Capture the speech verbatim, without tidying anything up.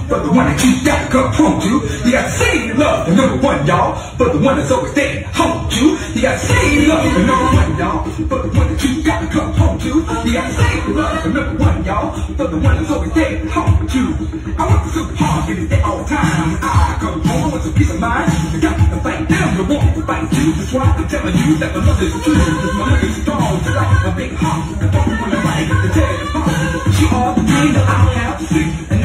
but the one that you gotta come home to. You gotta say love, the number one, y'all, but the one that's always there to hold you. You gotta say love, the number one, y'all, but the one that you gotta come home to. You gotta say love, the number one, y'all, but the one that's always there to hold you. I work so hard, get it there all the time. I come home with some peace of mind. You got to fight them, you want to fight you. That's why I'm telling you that the love is true. Cause my love is strong, just like a big heart. The one wanna fight, the dead heart. She all the dream that I have to see.